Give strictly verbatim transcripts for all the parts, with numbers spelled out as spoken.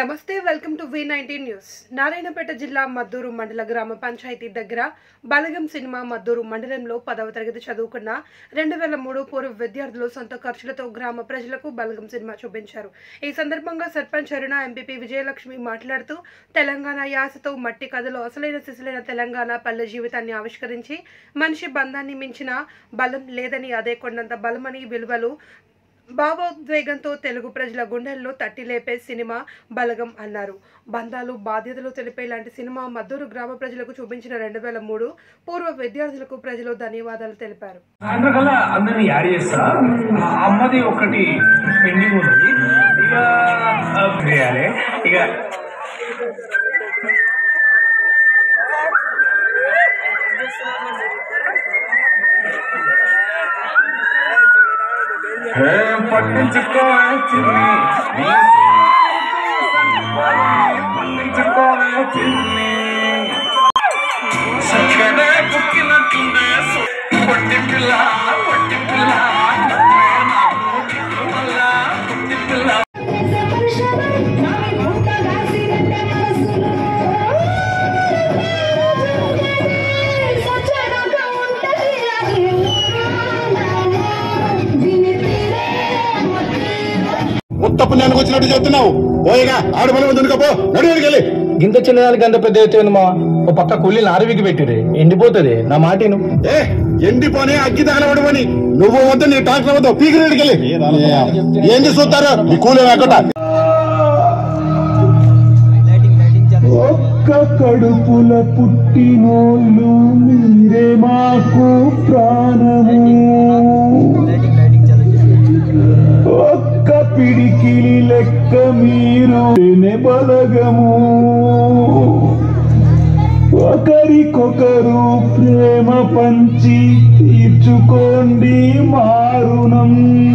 నమస్తే welcome to V nineteen news. Narayanpet జిల్లా మద్దూరు మండల గ్రామ పంచాయతీ దగ్గర బలగం సినిమా మద్దూరు మండలంలో పదవ తరగతి చదువుకున్న రెండు వేల మూడు పూర్వ విద్యార్థులు సొంత ఖర్చులతో గ్రామ ప్రజలకు బలగం సినిమా చూపించారు. ఈ సందర్భంగా సర్పంచ్ అరుణ ఎంపీపీ విజయలక్ష్మి మాట్లాడుతూ తెలంగాణ యాసతో మట్టి కథలో అసలైన సిసలైన తెలంగాణ పల్లె జీవితాన్ని ఆవిష్కరించి మనిషి బంధాన్ని మించిన బలం లేదని, అదే కొండంత బలమని విలువలు భావోద్వేగంతో తెలుగు ప్రజల గుండెల్లో తట్టి లేపే సినిమా బలగం అన్నారు. బంధాలు బాధ్యతలు తెలిపే లాంటి సినిమా మద్దూరు గ్రామ ప్రజలకు చూపించిన రెండు వేల మూడు పూర్వ విద్యార్థులకు ప్రజలు ధన్యవాదాలు తెలిపారు. అమ్మది ఒకటి పెండింగ్ ఉన్నది, ఇక పట్టించుకోవాలి పట్టించుకోవాలి సక్కనే పుట్టినట్టుండే పొట్టి పిల్ల పొట్టి పిల్ల పొట్టి పిల్ల ఉత్తపు నేను వచ్చినట్టు చెప్తున్నావు. పోయిగా ఆడు బలం దొరికపో నడువుకెళ్ళి గింత చిన్నదానికి అంత పెద్ద ఎత్తే మా ఓ పక్క కూలీని ఆరవికి పెట్టిరే ఎండిపోతుంది. నా మాటను ఏ ఎండిపోనే అగ్గి తగలబడమని నువ్వు వద్ద నీ డాక్టర్ వద్ద పీకిరెడ్డికెళ్ళి ఏంది చూస్తారో నీ కూలీ లేకుండా. ఒక్క కడుపుల పుట్టినోళ్ళు మీరే మాకు ప్రాణము, ఒక్క పిడికిలి లెక్క మీరు బలగము, ఒకరికొకరు ప్రేమ పంచి తీర్చుకోండి మారుణం,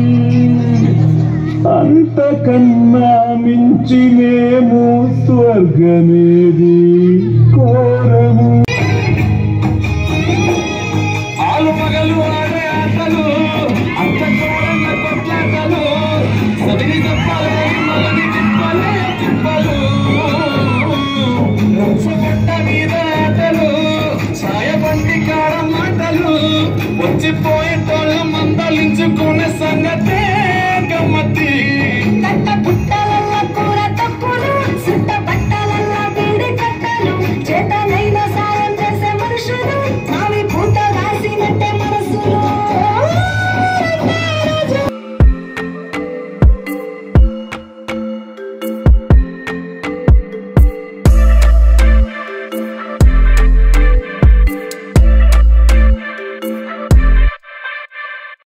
అంతకన్నా మించి మేము స్వర్గమేది కోరము. ఆలు మగలు ఆడే ఆటలు అంత కోరన్న కొట్లాటలు సదిని తప్పాలే మలని తిప్పలే తిప్పలు పట్ట మీద ఆటలు సాయబండి కాడ మాటలు వచ్చిపోయేటోళ్ళ మందలించుకునే